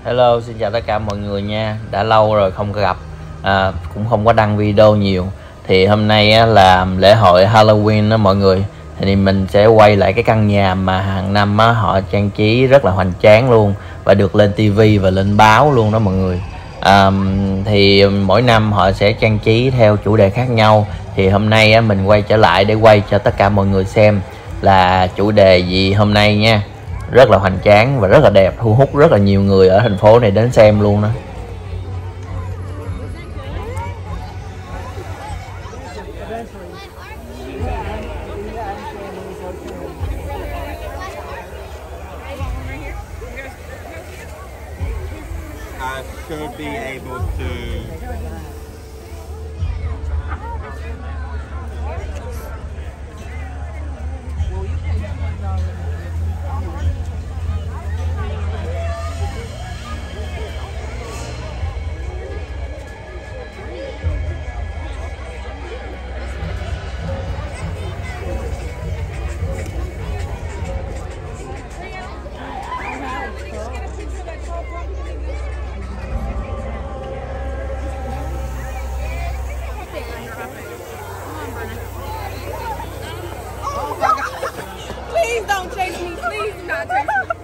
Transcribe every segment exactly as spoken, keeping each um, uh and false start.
Hello, xin chào tất cả mọi người nha. Đã lâu rồi không có gặp, à, cũng không có đăng video nhiều. Thì hôm nay á, là lễ hội Halloween đó mọi người. Thì mình sẽ quay lại cái căn nhà mà hàng năm á, họ trang trí rất là hoành tráng luôn, và được lên tivi và lên báo luôn đó mọi người. à, Thì mỗi năm họ sẽ trang trí theo chủ đề khác nhau. Thì hôm nay á, mình quay trở lại để quay cho tất cả mọi người xem là chủ đề gì hôm nay nha. Rất là hoành tráng và rất là đẹp, thu hút rất là nhiều người ở thành phố này đến xem luôn đó. I should be able to. Please don't chase me. Please do not chase me.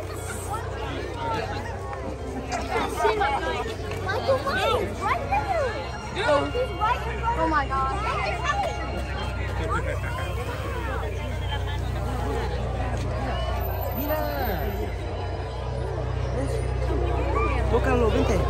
Michael Myers, right there. Dude. He's right in front. Oh my God. Tócalo, vente.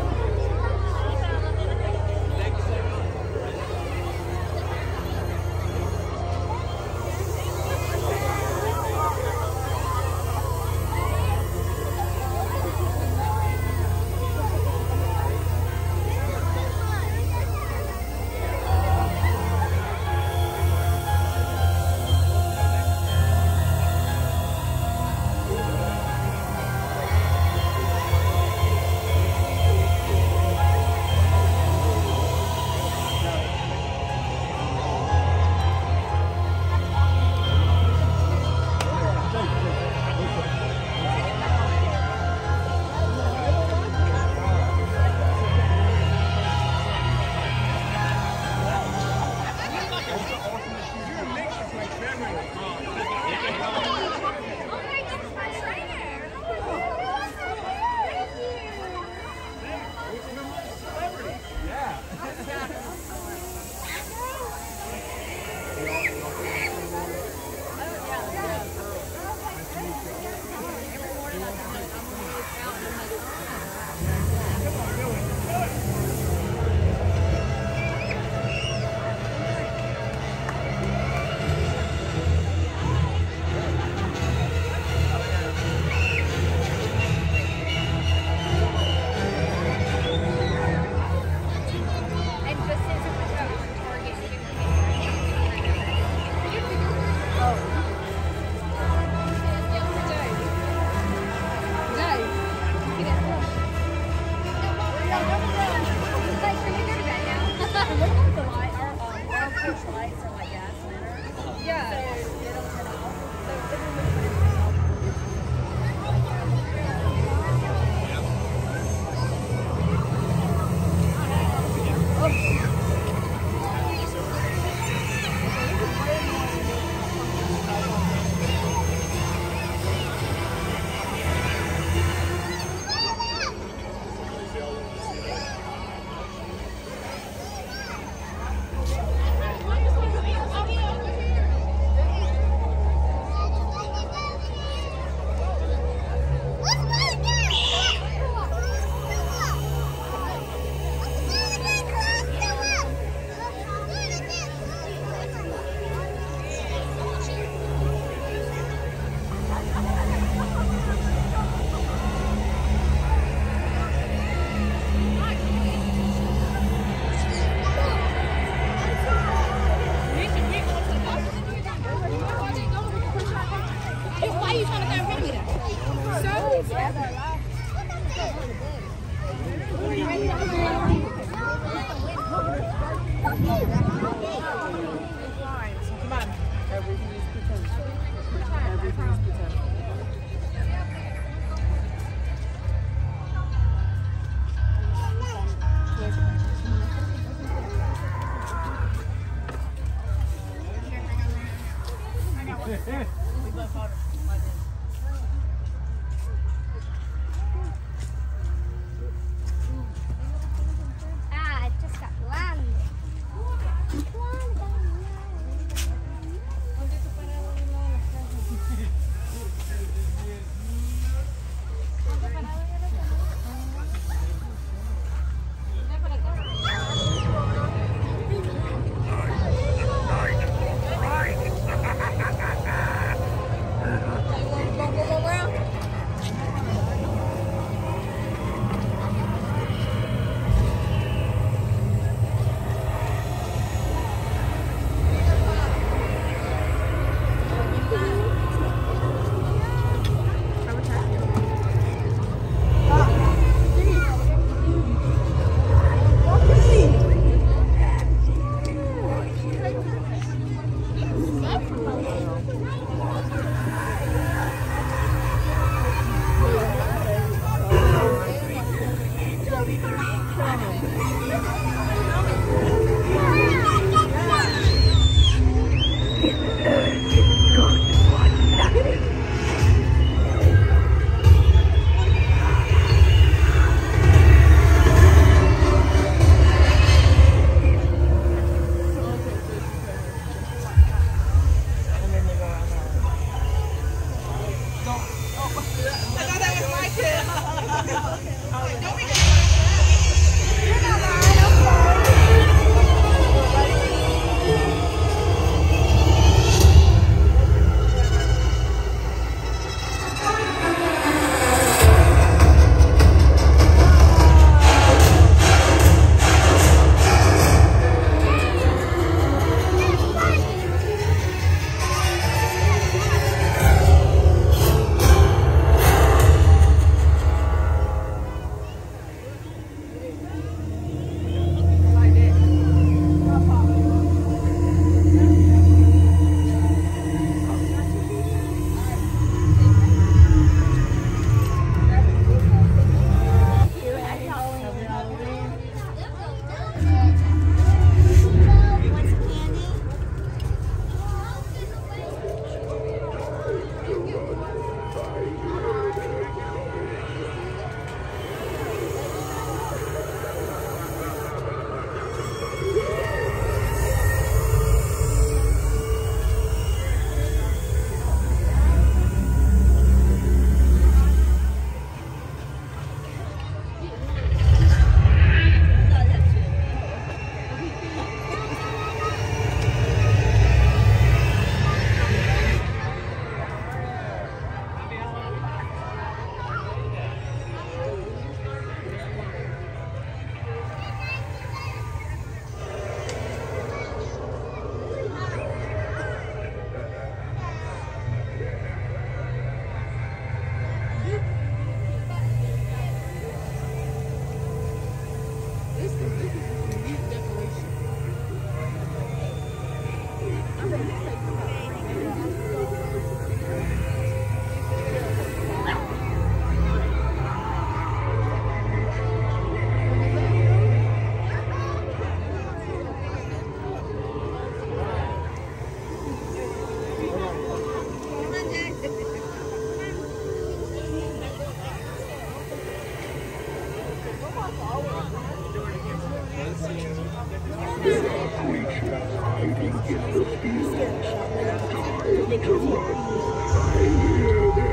I hear